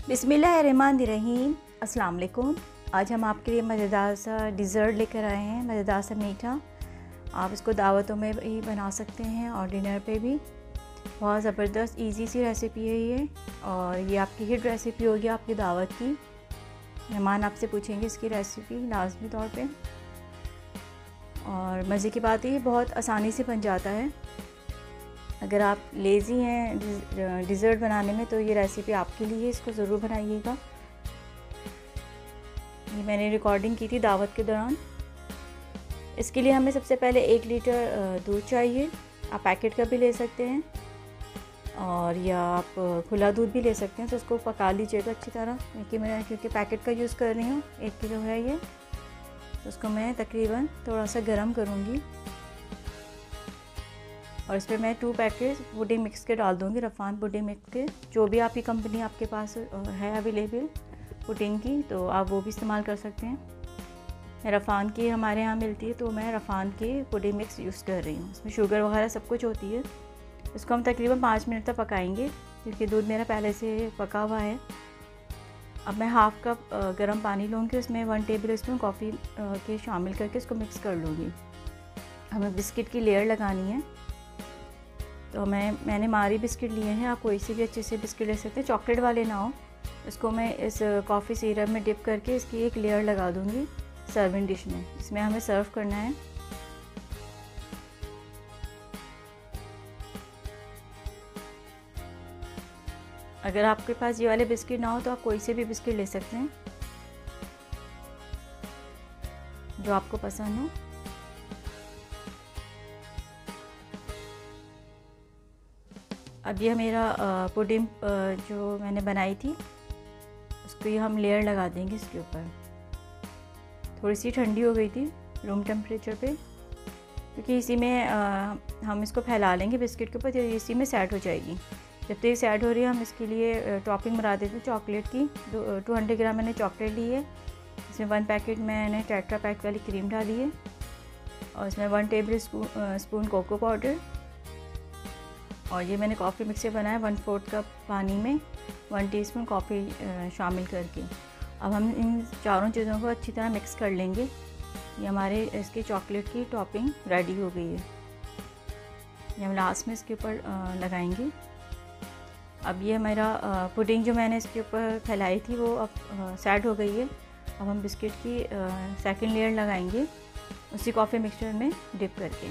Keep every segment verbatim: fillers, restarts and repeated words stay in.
बिस्मिल्लाहिर्रहमानिर्रहीम। अस्सलाम वालेकुम। आज हम आपके लिए मज़ेदार सा डिज़र्ट लेकर आए हैं, मज़ेदार सा मीठा। आप इसको दावतों में भी बना सकते हैं और डिनर पे भी। बहुत ज़बरदस्त इजी सी रेसिपी है ये, और ये आपकी हिट रेसिपी होगी आपकी दावत की। मेहमान आपसे पूछेंगे इसकी रेसिपी लाजमी तौर पे। और मज़े की बात है, ये बहुत आसानी से बन जाता है। अगर आप लेज़ी हैं डिज़र्ट बनाने में तो ये रेसिपी आपके लिए, इसको ज़रूर बनाइएगा। ये मैंने रिकॉर्डिंग की थी दावत के दौरान। इसके लिए हमें सबसे पहले एक लीटर दूध चाहिए। आप पैकेट का भी ले सकते हैं और या आप खुला दूध भी ले सकते हैं। तो उसको पका लीजिएगा अच्छी तरह, क्योंकि मैं क्योंकि पैकेट का यूज़ कर रही हूँ, एक किलो है ये। तो उसको मैं तकरीबन थोड़ा सा गर्म करूँगी और इस पर मैं टू पैकेट पुडिंग मिक्स के डाल दूँगी, रफ़ान पुडिंग मिक्स के। जो भी आपकी कंपनी आपके पास है अवेलेबल पुडिंग की, तो आप वो भी इस्तेमाल कर सकते हैं। रफ़ान की हमारे यहाँ मिलती है, तो मैं रफ़ान की पुडिंग मिक्स यूज़ कर रही हूँ। इसमें शुगर वगैरह सब कुछ होती है। इसको हम तकरीबन पाँच मिनट तक पकाएंगे, क्योंकि दूध मेरा पहले से पका हुआ है। अब मैं हाफ़ कप गर्म पानी लूँगी, उसमें वन टेबल स्पून कॉफ़ी के शामिल करके इसको मिक्स कर लूँगी। हमें बिस्किट की लेयर लगानी है, तो मैं मैंने मारी बिस्किट लिए हैं। आप कोई से भी अच्छे से बिस्किट ले सकते हैं, चॉकलेट वाले ना हो। इसको मैं इस कॉफ़ी सिरप में डिप करके इसकी एक लेयर लगा दूँगी सर्विंग डिश में। इसमें हमें सर्व करना है। अगर आपके पास ये वाले बिस्किट ना हो तो आप कोई से भी बिस्किट ले सकते हैं जो आपको पसंद हो। अब ये मेरा पुडिंग जो मैंने बनाई थी, उसको ये हम लेयर लगा देंगे इसके ऊपर। थोड़ी सी ठंडी हो गई थी रूम टेम्परेचर पे, क्योंकि इसी में आ, हम इसको फैला लेंगे बिस्किट के ऊपर, तो इसी में सेट हो जाएगी। जब तक ये सेट हो रही है, हम इसके लिए टॉपिंग बना देते हैं चॉकलेट की। टू हंड्रेड ग्राम मैंने चॉकलेट ली है। इसमें वन पैकेट मैंने टेट्रा पैक वाली क्रीम डाली है, और इसमें one tablespoon spoon cocoa powder, और ये मैंने कॉफ़ी मिक्सर बनाया वन फोर्थ कप पानी में वन टीस्पून कॉफ़ी शामिल करके। अब हम इन चारों चीज़ों को अच्छी तरह मिक्स कर लेंगे। ये हमारे इसकी चॉकलेट की टॉपिंग रेडी हो गई है। ये हम लास्ट में इसके ऊपर लगाएंगे। अब ये मेरा पुडिंग जो मैंने इसके ऊपर फैलाई थी वो अब सेट हो गई है। अब हम बिस्किट की सेकंड लेयर लगाएंगे उसी कॉफ़ी मिक्सचर में डिप करके।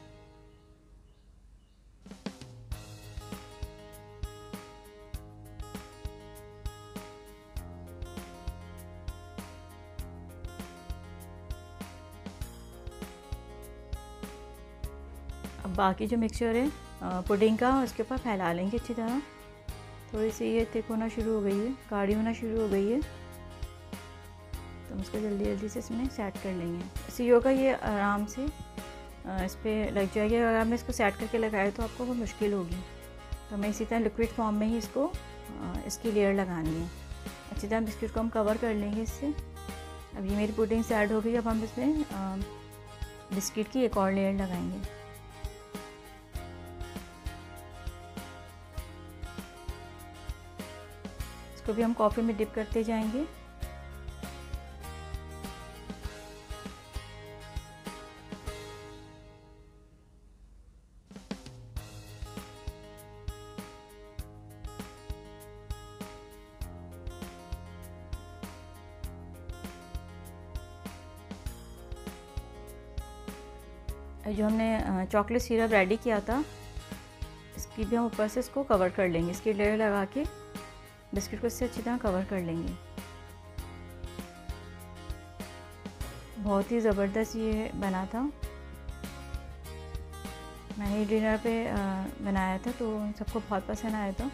अब बाकी जो मिक्सचर है पुडिंग का, उसके ऊपर फैला लेंगे अच्छी तरह। थोड़ी सी ये थिक होना शुरू हो गई है, गाढ़ी होना शुरू हो गई है, तो हम इसको जल्दी जल्दी से इसमें सेट कर लेंगे। इसी होगा ये आराम से इस पर लग जाएगी। अगर आपने इसको सेट करके लगाया तो आपको वो मुश्किल होगी। तो हमें इसी तरह लिक्विड फॉर्म में ही इसको इसकी लेयर लगानी है। अच्छी तरह बिस्किट को हम कवर कर लेंगे इससे। अब ये मेरी पुडिंग सेट हो गई। अब हम इसमें बिस्किट की एक और लेयर लगाएंगे। इसको भी हम कॉफ़ी में डिप करते जाएंगे। जो हमने चॉकलेट सिरप रेडी किया था, इसकी भी हम ऊपर से इसको कवर कर लेंगे। इसकी लेयर लगा के बिस्किट को इससे अच्छी तरह कवर कर लेंगे। बहुत ही ज़बरदस्त ये बना था। मैंने डिनर पे बनाया था, तो सबको बहुत पसंद आया था।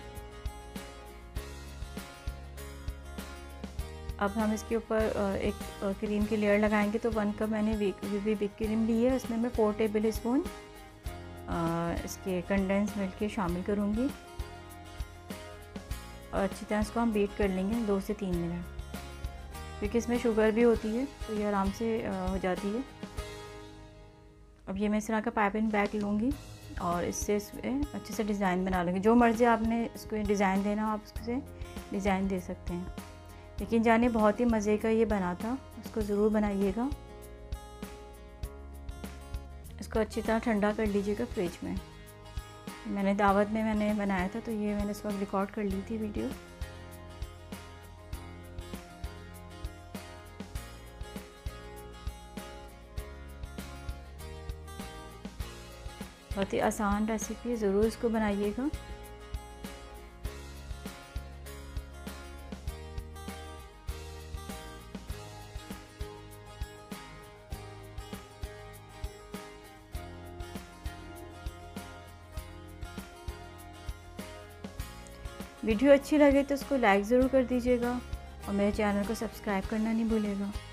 अब हम इसके ऊपर एक क्रीम की लेयर लगाएंगे। तो वन कप मैंने वीवी विप क्रीम ली है, उसमें मैं फोर टेबल स्पून इसके कंडेंस मिल्क के शामिल करूँगी, और अच्छी तरह इसको हम बीट कर लेंगे दो से तीन मिनट, क्योंकि इसमें शुगर भी होती है तो ये आराम से हो जाती है। अब ये मैं इस तरह का पाइपिंग बैग लूँगी और इससे अच्छे से डिज़ाइन बना लूँगी। जो मर्ज़ी आपने इसको डिज़ाइन देना आप उससे डिज़ाइन दे सकते हैं। लेकिन जाने बहुत ही मज़े का ये बना था, उसको ज़रूर बनाइएगा। इसको अच्छी तरह ठंडा कर लीजिएगा फ्रिज में। मैंने दावत में मैंने बनाया था, तो ये मैंने इस वक्त रिकॉर्ड कर ली थी वीडियो। बहुत ही आसान रेसिपी है, ज़रूर इसको बनाइएगा। वीडियो अच्छी लगे तो उसको लाइक ज़रूर कर दीजिएगा और मेरे चैनल को सब्सक्राइब करना नहीं भूलिएगा।